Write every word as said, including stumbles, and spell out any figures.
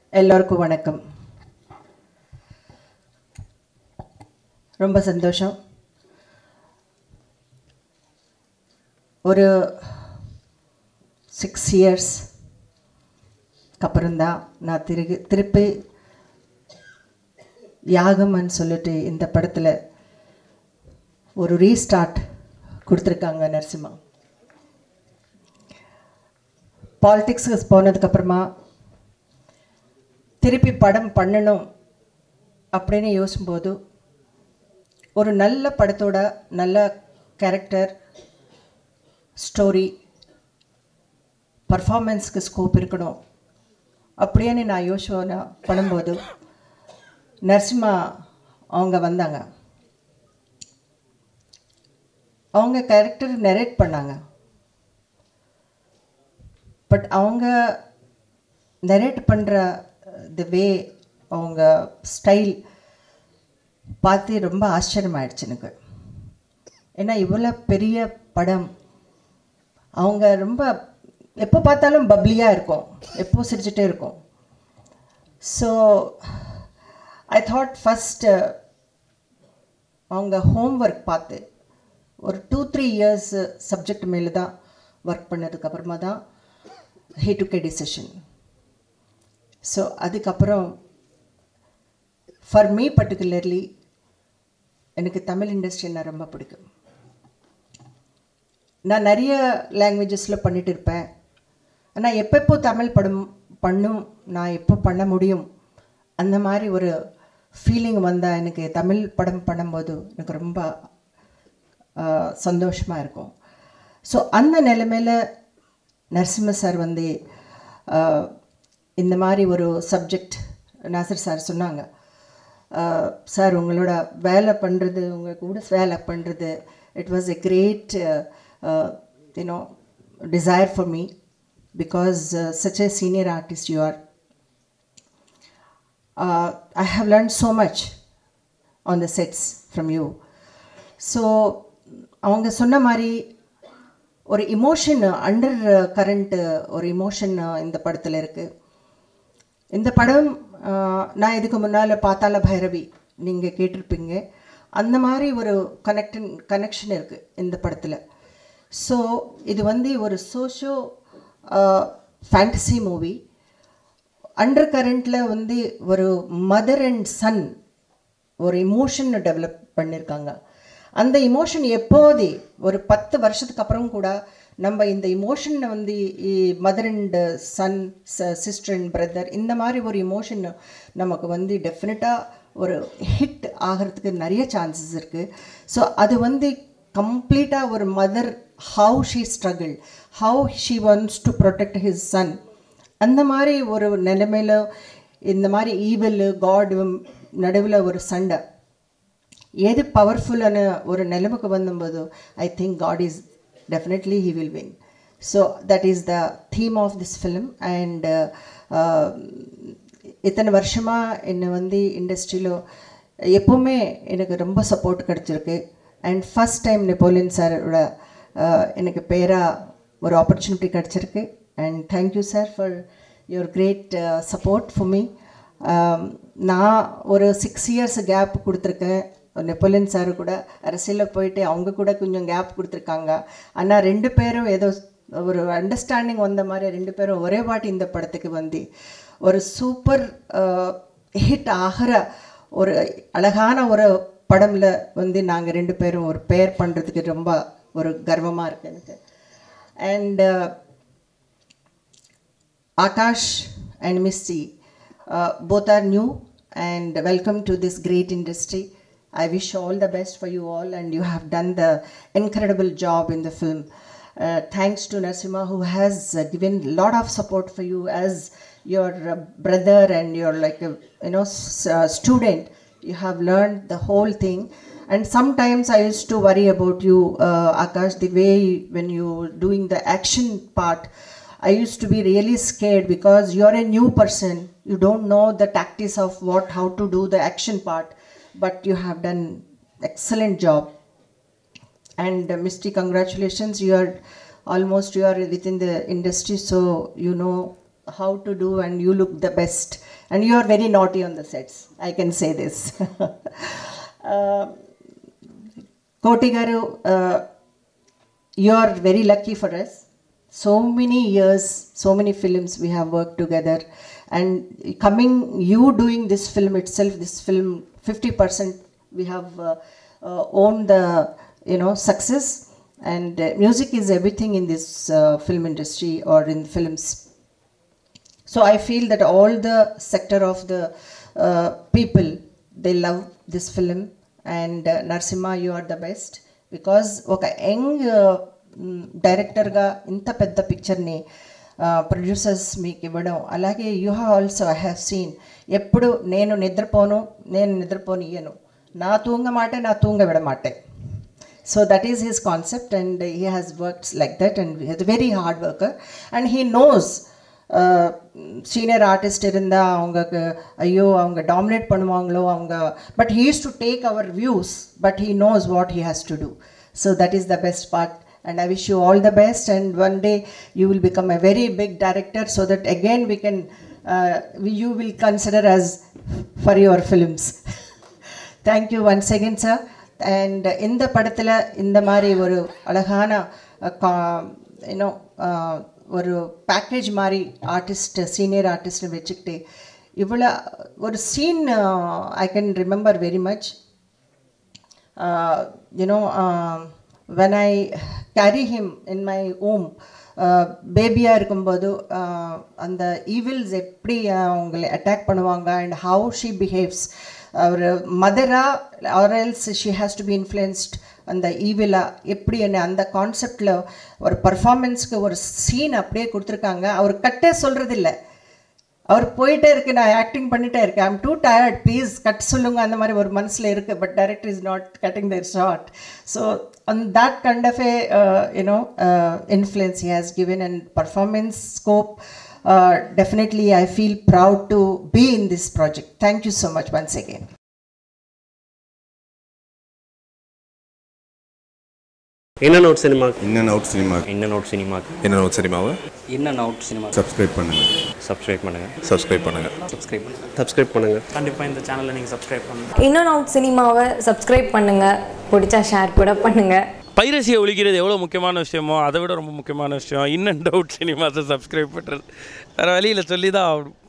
எல்லோருக்கும் வணக்கம். ரொம்ப சந்தோஷம். ஒரு சிக்ஸ் இயர்ஸ் அப்புறம்தான் நான் திரு திருப்பி யாகம்னு சொல்லிட்டு இந்த படத்தில் ஒரு ரீஸ்டார்ட் கொடுத்துருக்காங்க நரசிம்மா. பாலிடிக்ஸுக்கு போனதுக்கப்புறமா திருப்பி படம் பண்ணணும் அப்படின்னு யோசிக்கும்போது ஒரு நல்ல படத்தோட நல்ல கேரக்டர் ஸ்டோரி பர்ஃபார்மன்ஸ்க்கு ஸ்கோப் இருக்கணும் அப்படின்னு நான் யோசனை பண்ணும்போது நரசிம்மா அவங்க வந்தாங்க. அவங்க கேரக்டர் நரேட் பண்ணாங்க. பட் அவங்க நரேட் பண்ணுற த வே அவங்க ஸ்டைல் பார்த்து ரொம்ப ஆச்சரியமாயிடுச்சு எனக்கு. ஏன்னா இவ்வளோ பெரிய படம், அவங்க ரொம்ப எப்போ பார்த்தாலும் பப்ளியாக இருக்கும், எப்போ சிரிச்சுட்டே இருக்கும். ஸோ ஐ தாட் ஃபஸ்ட்டு அவங்க ஹோம் ஒர்க் பார்த்து ஒரு டூ த்ரீ இயர்ஸ் சப்ஜெக்ட் மேலே தான் ஒர்க் பண்ணதுக்கப்புறமா தான் he took a decision. So அதுக்கப்புறம் ஃபார் மீ பர்டிகுலர்லி எனக்கு தமிழ் இண்டஸ்ட்ரின்னா ரொம்ப பிடிக்கும். நான் நிறைய லாங்குவேஜஸில் பண்ணிகிட்டு இருப்பேன். ஆனால் எப்பப்போ தமிழ் படம் பண்ணும், நான் எப்போ பண்ண முடியும், அந்த மாதிரி ஒரு ஃபீலிங் வந்தால் எனக்கு தமிழ் படம் பண்ணும்போது எனக்கு ரொம்ப சந்தோஷமாக இருக்கும். ஸோ அந்த நிலைமையில் நரசிம்ம சார் வந்து இந்த மாதிரி ஒரு சப்ஜெக்ட் நாசர் சார் சொன்னாங்க, சார் உங்களோட வேலை பண்ணுறது, உங்கள் கூட வேலை பண்ணுறது, it was a great you know desire for me because such a senior artist you are. I have learn so much on the sets from you. So அவங்க சொன்ன மாதிரி ஒரு இமோஷன், அண்டர் கரண்ட்டு ஒரு இமோஷன் இந்த படத்தில் இருக்குது. இந்த படம் நான் இதுக்கு முன்னால் பாத்தாள பைரவி நீங்கள் கேட்டிருப்பீங்க, அந்த மாதிரி ஒரு கனெக்டன் கனெக்ஷன் இருக்குது இந்த படத்தில். ஸோ இது வந்து ஒரு சோஷியோ ஃபேண்டசி மூவி. அண்டர் கரண்ட்டில் வந்து ஒரு மதர் அண்ட் சன் ஒரு இமோஷன் டெவலப் பண்ணியிருக்காங்க. அந்த இமோஷன் எப்போதே ஒரு பத்து வருஷத்துக்கு அப்புறம் கூட நம்ம இந்த இமோஷனை வந்து mother and son, sister and brother, இந்த மாதிரி ஒரு இமோஷன் நமக்கு வந்து டெஃபினட்டாக ஒரு ஹிட் ஆகிறதுக்கு நிறைய சான்சஸ் இருக்குது. ஸோ அது வந்து கம்ப்ளீட்டாக ஒரு mother, how she struggle, how she wants to protect his son, அந்த மாதிரி ஒரு நிலைமையில் இந்த மாதிரி ஈவில் காட் நடுவில் ஒரு சண்டை, எது பவர்ஃபுல்லான ஒரு நிலைமைக்கு வந்தபோது I think God is definitely he will win. So that is the theme of this film. And இத்தனை வருஷமாக என்னை வந்து இண்டஸ்ட்ரியில் எப்போவுமே எனக்கு ரொம்ப சப்போர்ட் கிடச்சிருக்கு. அண்ட் ஃபஸ்ட் டைம் நெப்போலியன் சாரோட எனக்கு பேராக ஒரு ஆப்பர்ச்சுனிட்டி கிடச்சிருக்கு. And thank you sir for your great support for me. நான் ஒரு சிக்ஸ் இயர்ஸ் கேப் கொடுத்துருக்கேன். நெப்போலியன் சார் கூட அரசியலில் போயிட்டு அவங்க கூட கொஞ்சம் கேப் கொடுத்துருக்காங்க. ஆனால் ரெண்டு பேரும் ஏதோ ஒரு அண்டர்ஸ்டாண்டிங் வந்த மாதிரி ரெண்டு பேரும் ஒரே வாட்டி இந்த படத்துக்கு வந்து ஒரு சூப்பர் ஹிட் ஆகிற ஒரு அழகான ஒரு படமில் வந்து நாங்கள் ரெண்டு பேரும் ஒரு பேர் பண்ணுறதுக்கு ரொம்ப ஒரு கர்வமாக இருக்குது எனக்கு. And Akash and Missy both are new and welcome to this great industry. I wish all the best for you all, and you have done the incredible job in the film. Uh, thanks to Narasimha, who has uh, given a lot of support for you as your uh, brother and your like a, you know s- uh, student. You have learned the whole thing, and sometimes I used to worry about you, uh, Akash, the way when you doing the action part. I used to be really scared because you're a new person. You don't know the tactics of what, how to do the action part, but you have done excellent job. And uh, Misty, congratulations. You are almost, you are within the industry, so you know how to do, and you look the best. And you are very naughty on the sets, I can say this. uh, Koti garu, uh, you are very lucky for us. So many years, so many films we have worked together, and coming, you doing this film itself, this film, fifty percent we have uh, uh, owned the, you know, success, and uh, music is everything in this uh, film industry or in films. So I feel that all the sector of the uh, people, they love this film, and uh, Narasimha, you are the best, because oka young uh, డైరెక్టర్గా ఇంత పెద్ద పిక్చర్ని producers మీకు ఇవ్వడం, అలాగే you have also I have seen, ఎప్పుడు నేను నిద్రపోను, నేను నిద్రపోనియను, నా తూంగ మాటే నా తూంగ విడమాటే. So that is his concept, and he has works like that, and he is very hard worker, and he knows senior artist இருந்தால் அவங்களுக்கு ஐயோ அவங்க டாமினேட் பண்ணுவாங்களோ அவங்க, but he use to take our views, but he knows what he has to do. So that is the best part. And I wish you all the best, and one day you will become a very big director, so that again we can, uh, you will consider us for your films. Thank you once again, sir. And in the padathila, in the mari oru alagana, you know, oru package mari artist, senior artist vechikte, ivula oru scene uh, I can remember very much. Uh, you know, uh, when I carry him in my womb, பேபியாக இருக்கும்போது அந்த evils எப்படி அவங்களை attack பண்ணுவாங்க, and how she behaves, ஒரு மதராக or else she has to be influenced அந்த ஈவிலாக எப்படி என்ன, அந்த கான்செப்டில் ஒரு பர்ஃபார்மன்ஸ்க்கு ஒரு சீன் அப்படியே கொடுத்துருக்காங்க. அவர் கட்டே சொல்கிறதில்ல, அவர் போயிட்டே இருக்கு, நான் ஆக்டிங் பண்ணிகிட்டே இருக்கேன், I'm too tired, please cut சொல்லுங்க, அந்த மாதிரி ஒரு மனசில் இருக்குது, but director is not cutting their shot. So on that kind of a uh, you know uh, influence he has given, and performance scope, uh, definitely I feel proud to be in this project. Thank you so much once again. In and out cinema. In and out cinema. In and out cinema. In and out cinema. In and out cinema. Subscribe பண்ணுங்க. Subscribe பண்ணுங்க. Subscribe பண்ணுங்க. Subscribe பண்ணுங்க. Subscribe பண்ணுங்க. கண்டிப்பா இந்த சேனலை நீங்க subscribe பண்ணுங்க. In and out சினிமாவை subscribe பண்ணுங்க. பிடிச்சா ஷேர் கூட பண்ணுங்க. பைரசியை ஒழிக்கிறது எவ்வளோ முக்கியமான விஷயமோ அதை விட ரொம்ப முக்கியமான விஷயம் இன் அண்ட் அவுட் சினிமாஸை சப்ஸ்கிரைப் பண்ணுறது. வேறு வழியில் சொல்லி தான் ஆகணும்.